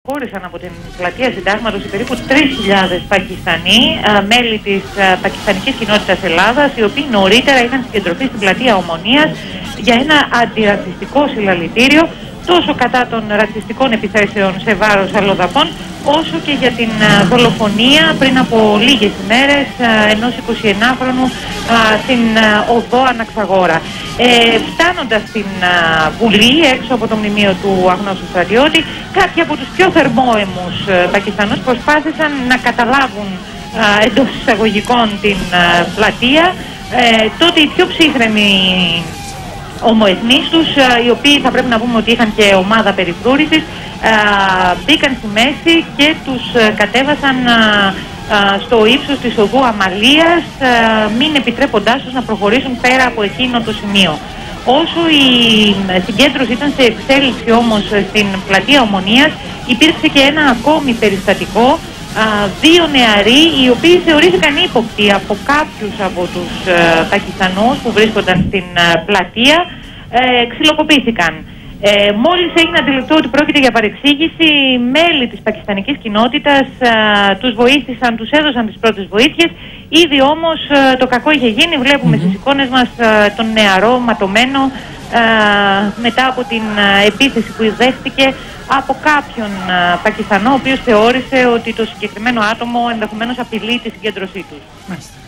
Χώρισαν από την πλατεία Συντάγματος περίπου 3.000 Πακιστανοί, μέλη της πακιστανικής κοινότητας Ελλάδας, οι οποίοι νωρίτερα είχαν συγκεντρωθεί στην πλατεία Ομονίας για ένα αντιρατσιστικό συλλαλητήριο τόσο κατά των ρατσιστικών επιθέσεων σε βάρος αλλοδαπών, όσο και για την δολοφονία πριν από λίγες ημέρες ενός 21χρονου στην οδό Αναξαγόρα. Φτάνοντας στην Βουλή, έξω από το μνημείο του αγνώστου στρατιώτη, κάποιοι από τους πιο θερμόαιμους Πακιστανούς προσπάθησαν να καταλάβουν εντός εισαγωγικών την πλατεία. Τότε οι πιο ψύχρεμοι ομοεθνείς τους, οι οποίοι θα πρέπει να πούμε ότι είχαν και ομάδα περιφρούρησης, μπήκαν στη μέση και τους κατέβασαν στο ύψος της οδού Αμαλίας, μην επιτρέποντάς τους να προχωρήσουν πέρα από εκείνο το σημείο. Όσο η συγκέντρωση ήταν σε εξέλιξη όμως στην πλατεία Ομονίας, υπήρξε και ένα ακόμη περιστατικό. Δύο νεαροί, οι οποίοι θεωρήθηκαν ύποπτοι από κάποιους από τους Πακιστανούς που βρίσκονταν στην πλατεία, ξυλοκοπήθηκαν. Μόλις έγινε αντιληπτό ότι πρόκειται για παρεξήγηση, μέλη της πακιστανικής κοινότητας τους βοήθησαν, τους έδωσαν τις πρώτες βοήθειες. Ήδη όμως το κακό είχε γίνει, βλέπουμε στις εικόνες μας τον νεαρό ματωμένο μετά από την επίθεση που δέχτηκε από κάποιον Πακιστανό, ο οποίος θεώρησε ότι το συγκεκριμένο άτομο ενδεχομένως απειλεί τη συγκέντρωσή τους.